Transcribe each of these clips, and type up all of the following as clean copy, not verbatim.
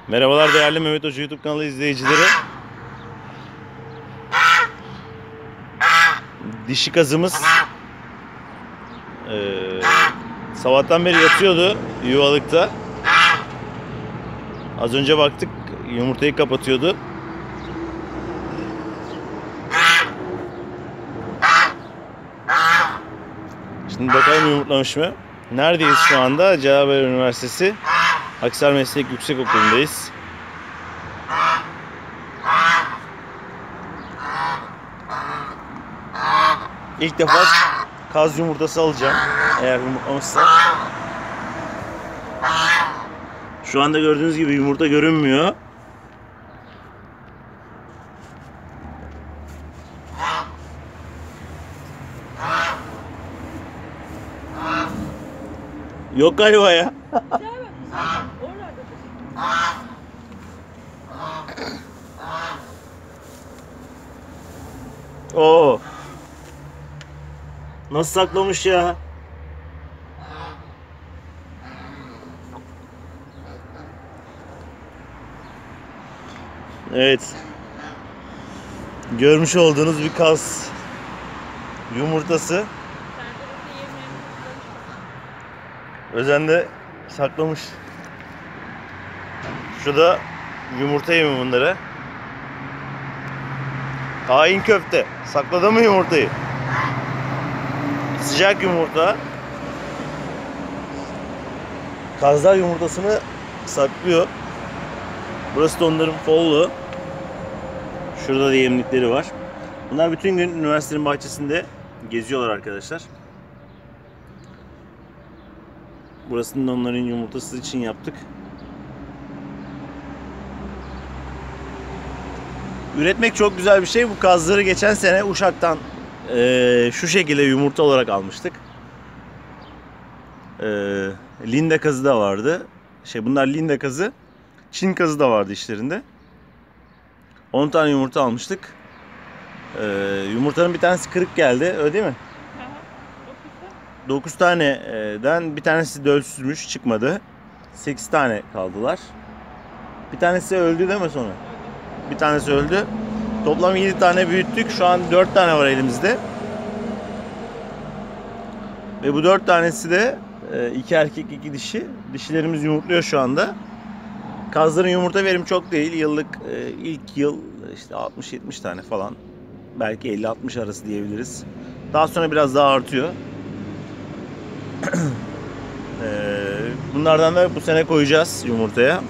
Merhabalar değerli Mehmet Hoca YouTube kanalı izleyicileri. Dişi kazımız sabahtan beri yatıyordu yuvalıkta. Az önce baktık yumurtayı kapatıyordu. Şimdi bakalım yumurtlamış mı? Neredeyiz şu anda? Cevabet Üniversitesi Aksar Meslek Yüksekokulu'ndayız. İlk defa kaz yumurtası alacağım. Eğer yumurtlamışsa. Şu anda gördüğünüz gibi yumurta görünmüyor. Yok galiba ya. Oo. Nasıl saklamış ya? Evet. Görmüş olduğunuz bir kaz yumurtası. Özenle saklamış. Şurada yumurta yemi bunlara. Hain köfte. Sakladı mı yumurtayı? Sıcak yumurta. Kazlar yumurtasını saklıyor. Burası da onların follu. Şurada da yemlikleri var. Bunlar bütün gün üniversitenin bahçesinde geziyorlar arkadaşlar. Burasını da onların yumurtası için yaptık. Üretmek çok güzel bir şey. Bu kazları geçen sene Uşak'tan şu şekilde yumurta olarak almıştık. Linde kazı da vardı. Bunlar linde kazı. Çin kazı da vardı işlerinde. 10 tane yumurta almıştık. Yumurtanın bir tanesi kırık geldi. Öyle değil mi? 9 taneden bir tanesi dölsüzmüş, çıkmadı. 8 tane kaldılar. Bir tanesi öldü değil mi sonra? Bir tanesi öldü. Toplam 7 tane büyüttük. Şu an 4 tane var elimizde. Ve bu 4 tanesi de 2 erkek 2 dişi. Dişilerimiz yumurtluyor şu anda. Kazların yumurta verimi çok değil. Yıllık ilk yıl işte 60-70 tane falan. Belki 50-60 arası diyebiliriz. Daha sonra biraz daha artıyor. Bunlardan da bu sene koyacağız yumurtaya.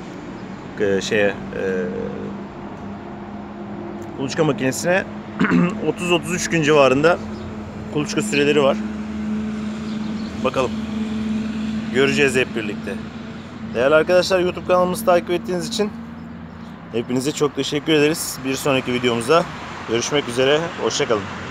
Kuluçka makinesine 30-33 gün civarında kuluçka süreleri var. Bakalım. Göreceğiz hep birlikte. Değerli arkadaşlar, YouTube kanalımızı takip ettiğiniz için hepinize çok teşekkür ederiz. Bir sonraki videomuzda görüşmek üzere. Hoşça kalın.